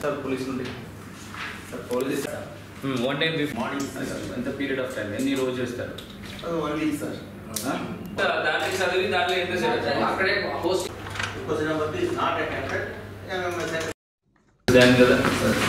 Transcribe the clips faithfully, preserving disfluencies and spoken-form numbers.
Sir police నుండి sir police one time before morning ఎంత period of time ఎన్ని రోజు చేస్తారు? One week sir. దాంట్లో చదివి దాంట్లో ఎంత సేపు అక్కడే post question number is not attempted దాని కదా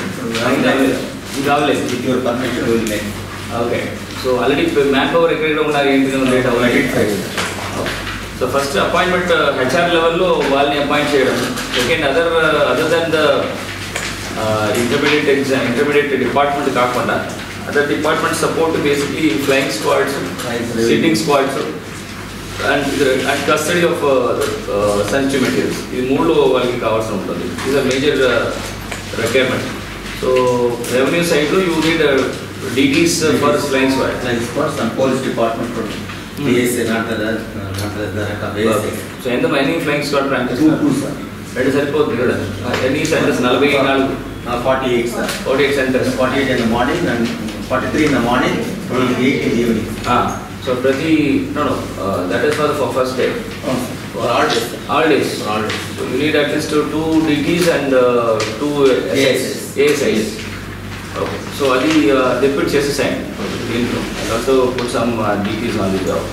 ఇది కావలేదు with your permission will make. Okay, so already man power ఎక్కడ ఉన్నారు ఏంటి డేట్ అవ్వాలి. సో ఫస్ట్ అపాయింట్మెంట్ హెచ్ఆర్ లెవెల్లో వాళ్ళని అపాయింట్ చేయడం. Second other other than the intermediate exam intermediate department కాకుండా other department support basically flying squads, sitting squads and and custody of sensitive materials. ఇది మూడు వాళ్ళకి కావాల్సి ఉంటుంది. ఇది మేజర్ రిక్వైర్మెంట్. సో రెవెన్యూ సైడ్లో you need DTs for flying squad. Flying squads and police department DSA నాటద నాటద వేసే. సో ఎంత మైనింగ్ flying squad practice two two sir. రెండు సరిపోతుంది కదా. ఎన్ని సెంటర్స్? నలభై నాలుగు forty eight sir. Forty eight centres. Forty eight in the morning and forty three in the morning, twenty eight in evening. So ప్రతి no no that is for for first day. All days all days all days. So you need at least two DTs and two ASIs. Okay, so అది depute చేసేసాయండి దీంట్లో. Also put some DTs on the job.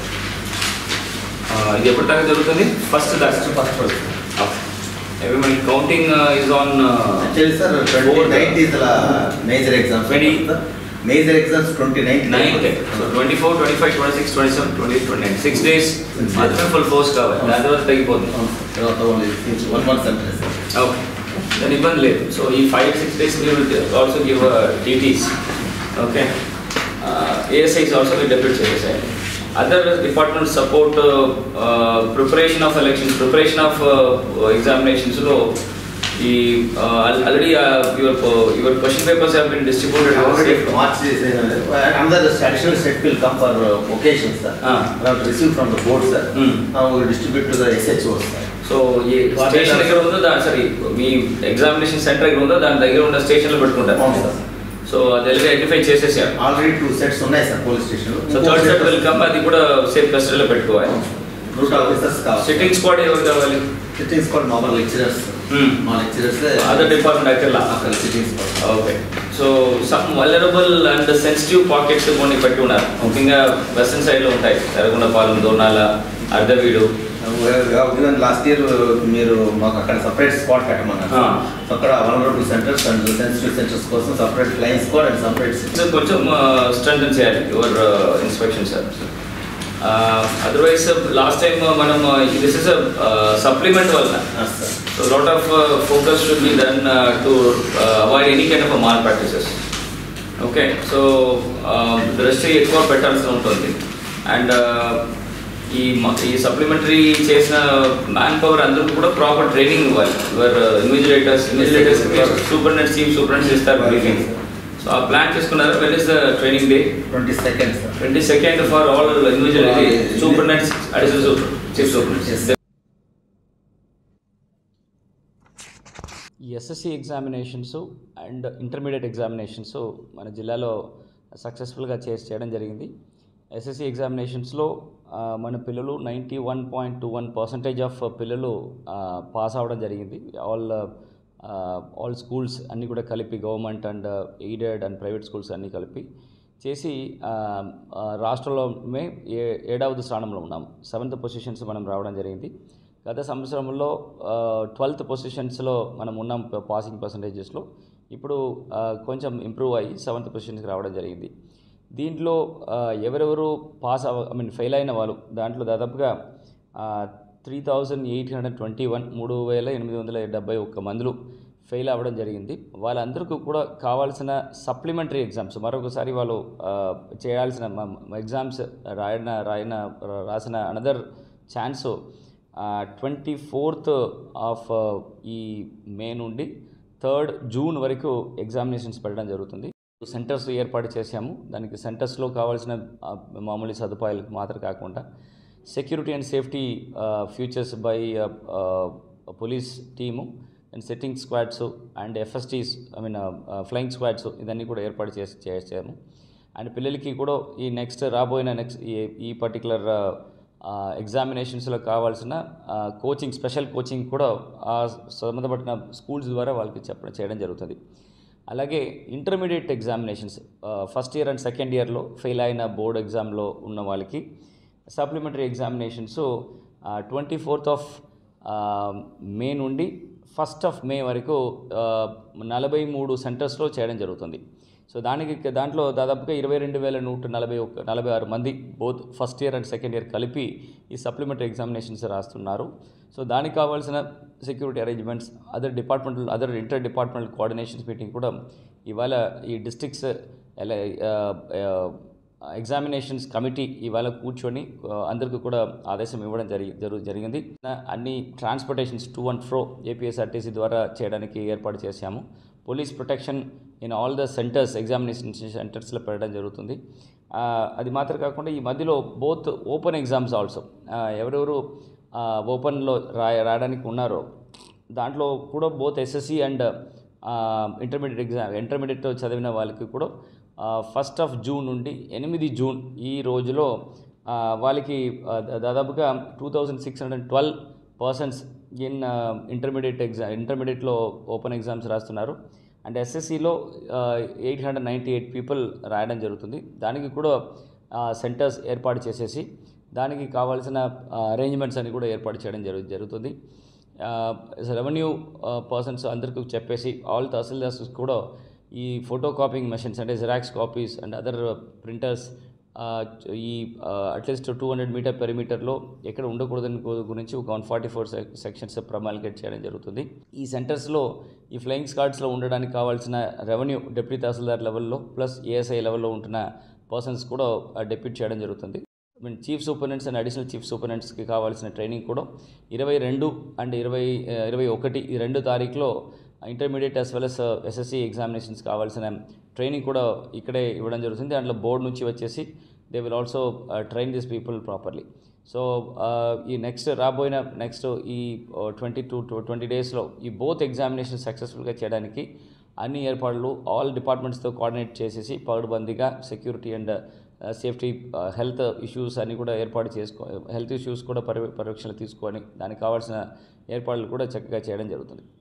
ఇది ఎప్పటి దాకా జరుగుతుంది? First దాకా first first every month counting uh, is on uh, actually sir twenty-ninth is the major exams. twenty major exams twenty-ninth. ninth. So twenty-four, twenty-five, twenty-six, twenty-seven, twenty-eight, twenty-nine. six days మాత్రమే full force కావాలి. దాని తర్వాత తగ్గిపోతుంది. తర్వాత only one month sentence. Okay, దాని ఇబ్బంది లేదు. So ఈ five six days will also give DTs. Okay, ASIs also will depute చేసేసాయి. Other department support uh, uh, preparation of elections, preparation of uh, examinations. So, the uh, already uh, your uh, your question papers have been distributed. Already March is uh, another additional set will come for uh, occasions, sir. Ah. We have received from the board, sir. Mm. Now we will distribute to the S H Os, sir. So, ye station దగ్గర ఉందో దాని సరే మీ examination centre దగ్గర ఉందో దాని దగ్గర ఉన్న స్టేషన్లో పెట్టుకుంటారు. అవును సార్. సో అది ఐడెంటిఫై చేసేసారు. ఆల్రెడీ టూ సెట్స్ ఉన్నాయి sir police station. So third set will come. అది కూడా సేఫ్ కస్టడీలో పెట్టుకోవాలి. రూట్ ఆఫీసర్స్ కావాలి. సిట్టింగ్ స్క్వాడ్ ఎవరు కావాలి? Sitting squad normal lecturers. మా లెక్చరర్స్ అదర్ డిపార్ట్మెంట్ అక్కర్లా. అక్కడ sitting squad. Okay, so some vulnerable and sensitive pockets కొన్ని పెట్టి ఉన్నారు. ముఖ్యంగా వెస్టర్న్ సైడ్లో ఉంటాయి. ఎర్రగొండపాలెం, దోర్నాల, అర్ధవీడు. లాస్ట్ ఇయర్ మీరు మాకు అక్కడ సపరేట్ స్క్వాడ్ పెట్టమన్నారు. అక్కడ vulnerable centres and sensitive centres కోసం separate flying squad and separate కొంచెం స్ట్రెంథెన్ చేయాలి your inspection sir. Otherwise last time మనం దిస్ ఇస్ సప్లిమెంట్ వల్ల so lot of focus should be done to avoid any kind of malpractices. Okay, so దృష్టి ఎక్కువ పెట్టాల్సి ఉంటుంది. And ఈ ఈ సప్లిమెంటరీ చేసిన మ్యాన్ పవర్ అందరికీ కూడా ప్రాపర్ ట్రైనింగ్ ఇవ్వాలి. Your invigilators invigilators superintendent chief superintendent ఇస్తారు బ్రీఫింగ్. సో ఆ ప్లాన్ చేసుకున్నారు. When is the training day? Twenty second twenty second for all individual superintendents, additional super chief superintendents. ఈ SSC examinations and intermediate examinations మన జిల్లాలో సక్సెస్ఫుల్గా చేసి చేయడం జరిగింది. ఎస్ఎస్సి ఎగ్జామినేషన్స్లో మన పిల్లలు ninety one point two one percentage of పిల్లలు పాస్ అవ్వడం జరిగింది. ఆల్ ఆల్ స్కూల్స్ అన్నీ కూడా కలిపి government and aided and private schools అన్నీ కలిపి చేసి రాష్ట్రంలోనే ఏ ఏడవది స్థానంలో ఉన్నాం. సెవెంత్ పొజిషన్స్ మనం రావడం జరిగింది. గత సంవత్సరంలో ట్వెల్త్ పొజిషన్స్లో మనం ఉన్నాం పాసింగ్ పర్సంటేజెస్లో. ఇప్పుడు కొంచెం ఇంప్రూవ్ అయ్యి సెవెంత్ పొజిషన్స్కి రావడం జరిగింది. దీంట్లో ఎవరెవరు పాస్ అవ ఐ మీన్ ఫెయిల్ అయిన వాళ్ళు దాంట్లో దాదాపుగా three thousand eight hundred twenty one మూడు వేల ఎనిమిది వందల డెబ్బై ఒక్క మందులు ఫెయిల్ అవ్వడం జరిగింది. వాళ్ళందరికీ కూడా కావాల్సిన సప్లిమెంటరీ ఎగ్జామ్స్ మరొకసారి వాళ్ళు చేయాల్సిన ఎగ్జామ్స్ రాయన రాయన రాసిన another chance twenty fourth of ఈ మే నుండి థర్డ్ జూన్ వరకు ఎగ్జామినేషన్స్ పెట్టడం జరుగుతుంది. సెంటర్స్ ఏర్పాటు చేశాము. దానికి సెంటర్స్లో కావాల్సిన మామూలు సదుపాయాలకు మాత్రం కాకుండా security and safety features by police team and sitting squads and FSTs I mean flying squads ఇదన్నీ కూడా ఏర్పాటు చేసి చేసాము. అండ్ పిల్లలకి కూడా ఈ నెక్స్ట్ రాబోయిన నెక్స్ట్ ఈ ఈ పర్టికులర్ ఎగ్జామినేషన్స్లో కావాల్సిన కోచింగ్, స్పెషల్ కోచింగ్ కూడా ఆ సంబంధపడిన స్కూల్స్ ద్వారా వాళ్ళకి చెప్పడం చేయడం జరుగుతుంది. అలాగే intermediate examinations first year and second ఇయర్లో ఫెయిల్ అయిన బోర్డ్ ఎగ్జామ్లో ఉన్న వాళ్ళకి supplementary examinations twenty fourth of May నుండి ఫస్ట్ ఆఫ్ మే వరకు నలభై మూడు సెంటర్స్లో చేయడం జరుగుతుంది. సో దానికి దాంట్లో దాదాపుగా ఇరవై రెండు వేల నూట నలభై ఒక నలభై ఆరు మంది both first year and second year కలిపి ఈ సప్లిమెంటరీ ఎగ్జామినేషన్స్ రాస్తున్నారు. సో దానికి కావాల్సిన security arrangements, other departmental other inter departmental coordinations meeting కూడా ఇవాళ ఈ డిస్ట్రిక్ట్స్ ఎలా ఎగ్జామినేషన్స్ కమిటీ ఇవాళ కూర్చొని అందరికీ కూడా ఆదేశం ఇవ్వడం జరిగి జరు జరిగింది అన్ని transportations to and fro APSRTC ద్వారా చేయడానికి ఏర్పాటు చేశాము. Police protection in all the centres, examination సెంటర్స్లో పెట్టడం జరుగుతుంది. అది మాత్రం కాకుండా ఈ మధ్యలో బోత్ ఓపెన్ ఎగ్జామ్స్ ఆల్సో ఎవరెవరు ఓపెన్లో రా రాయడానికి ఉన్నారో దాంట్లో కూడా both SSC and intermediate exam intermediate చదివిన వాళ్ళకి కూడా ఫస్ట్ ఆఫ్ జూన్ నుండి ఎనిమిది జూన్ ఈ రోజులో వాళ్ళకి దాదాపుగా two thousand six hundred twelve persons in intermediate exam ఇంటర్మీడియట్లో ఓపెన్ ఎగ్జామ్స్ రాస్తున్నారు. అండ్ ఎస్ఎస్సిలో eight hundred ninety eight people రాయడం జరుగుతుంది. దానికి కూడా సెంటర్స్ ఏర్పాటు చేసేసి దానికి కావాల్సిన అరేంజ్మెంట్స్ అని కూడా ఏర్పాటు చేయడం జరుగు జరుగుతుంది రెవెన్యూ పర్సన్స్ అందరికీ చెప్పేసి ఆల్ తహసీల్దార్స్ కూడా ఈ ఫోటో కాపింగ్ మెషిన్స్ అంటే xerox copies and other printers ఈ అట్లీస్ట్ టూ హండ్రెడ్ మీటర్ పెరిమీటర్లో ఎక్కడ ఉండకూడదని గురించి ఒక one forty four sections promulgate చేయడం జరుగుతుంది. ఈ సెంటర్స్లో ఈ ఫ్లయింగ్ స్క్వాడ్స్లో ఉండడానికి కావాల్సిన రెవెన్యూ డిప్యూటీ తహసీల్దార్ లెవెల్లో ప్లస్ ఏఎస్ఐ లెవెల్లో ఉంటున్న పర్సన్స్ కూడా డెప్యూట్ చేయడం జరుగుతుంది. Mean chief superintendents and additional chief సూపరింటెండెంట్స్కి కావాల్సిన ట్రైనింగ్ కూడా ఇరవై రెండు అండ్ ఇరవై ఇరవై ఒకటి ఈ రెండు తారీఖులో intermediate as well as SSC examinations కావాల్సిన ట్రైనింగ్ కూడా ఇక్కడే ఇవ్వడం జరుగుతుంది. దాంట్లో బోర్డు నుంచి వచ్చేసి they will also train this people properly. So ఈ నెక్స్ట్ రాబోయిన నెక్స్ట్ ఈ ట్వంటీ టూ ట్వంటీ డేస్లో ఈ బోత్ ఎగ్జామినేషన్ సక్సెస్ఫుల్గా చేయడానికి అన్ని ఏర్పాట్లు ఆల్ డిపార్ట్మెంట్స్తో కోఆర్డినేట్ చేసేసి పగడ్బందీగా security and safety health issues అన్నీ కూడా ఏర్పాటు చేసుకో హెల్త్ ఇష్యూస్ కూడా పర్య పర్యవేక్షణ తీసుకొని దానికి కావాల్సిన ఏర్పాట్లు కూడా చక్కగా చేయడం జరుగుతుంది.